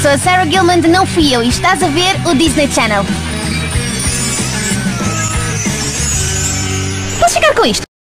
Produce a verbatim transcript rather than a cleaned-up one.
sou a Sarah Gilman de Não Fui Eu e estás a ver o Disney Channel. Posso ficar com isto?